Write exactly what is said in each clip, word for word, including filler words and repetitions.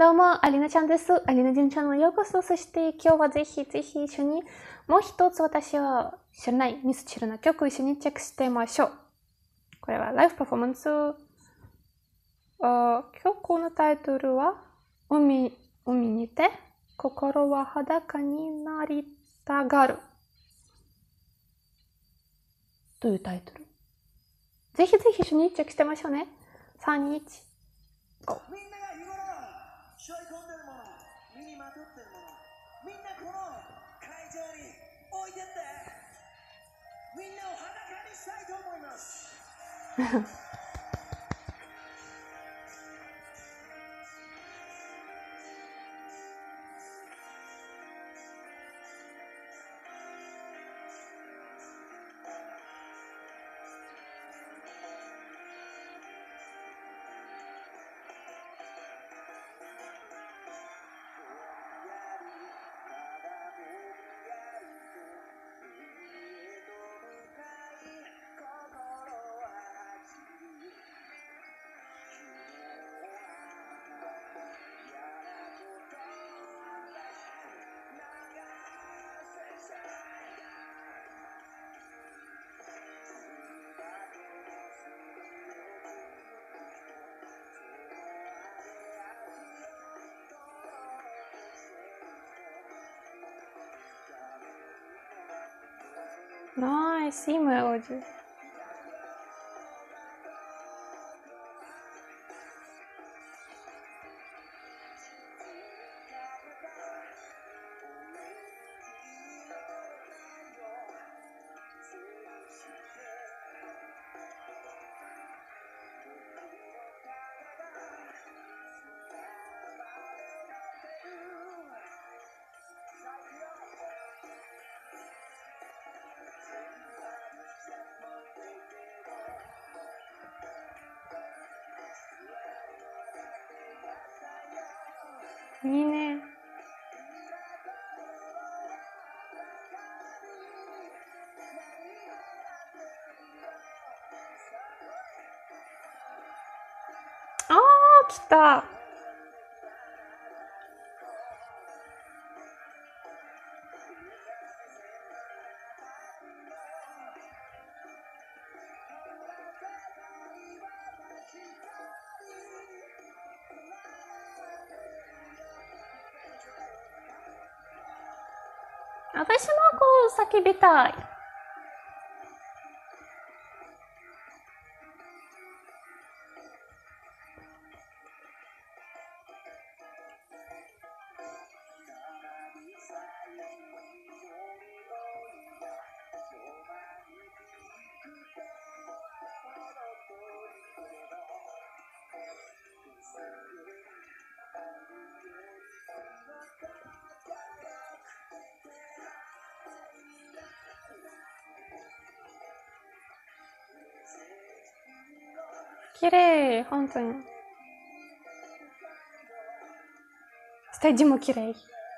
どうも、アリナちゃんです。アリナジュンチャンネルへようこそ。そして今日はぜひぜひ一緒にもう一つ私は知らないミスチルな曲を一緒にチェックしてみましょう。これはライブパフォーマンス。曲のタイトルは海、海にて心は裸になりたがるというタイトル。ぜひぜひ一緒にチェックしてみましょうね。さん、に、いち、ゴー。みんなが日頃背負い込んでるもの、身にまとってるもの、みんなこの会場に置いてって、みんなを裸にしたいと思います。Nice,いいメロディー。いいね。あー、来た。私もこう叫びたい。綺麗、本当に。ステージも綺麗。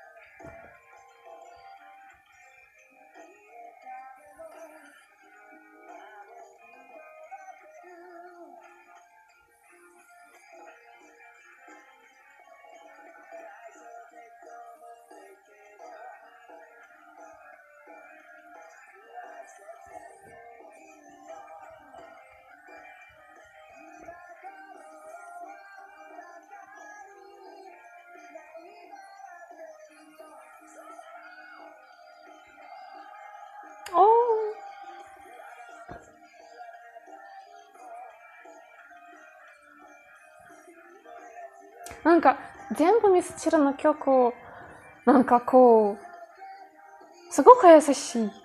なんか全部ミスチルの曲をなんかこうすごく優しい。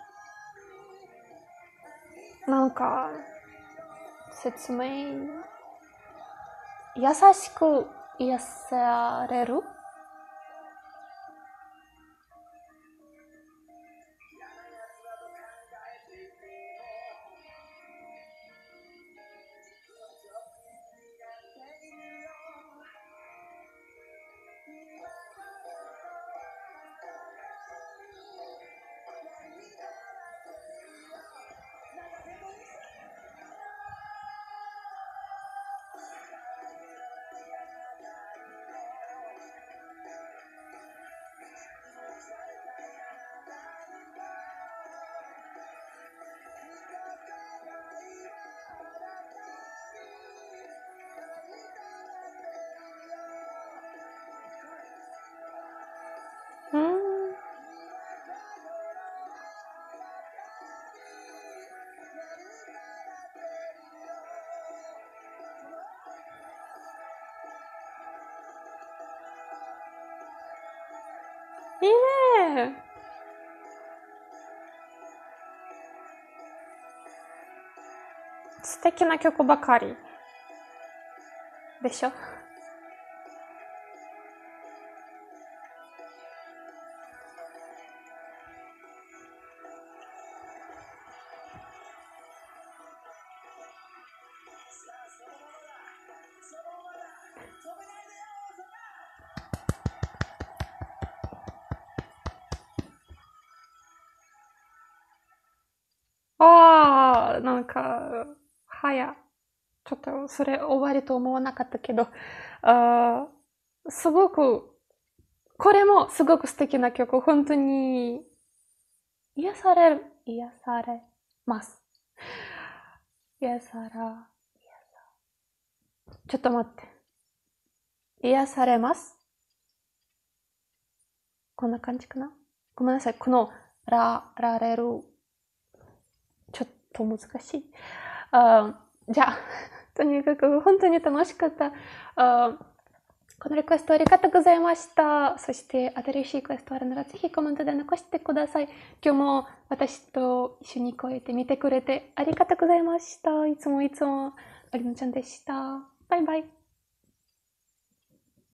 なんか説明優しく癒される。 いいね。素敵な曲ばかり。でしょ？ああ、なんか、はや。ちょっとそれ終わりと思わなかったけど、あーすごく、これもすごく素敵な曲。本当に癒される、癒されます。癒さら、ちょっと待って。癒されます。こんな感じかな。ごめんなさい。この、ら、られる。ちょっと難しい。あじゃあ、とにかく本当に楽しかった。あこのリクエストありがとうございました。そして新しいリクエストあるならぜひコメントで残してください。今日も私と一緒に声で見てくれてありがとうございました。いつもいつもありのちゃんでした。バイバイ。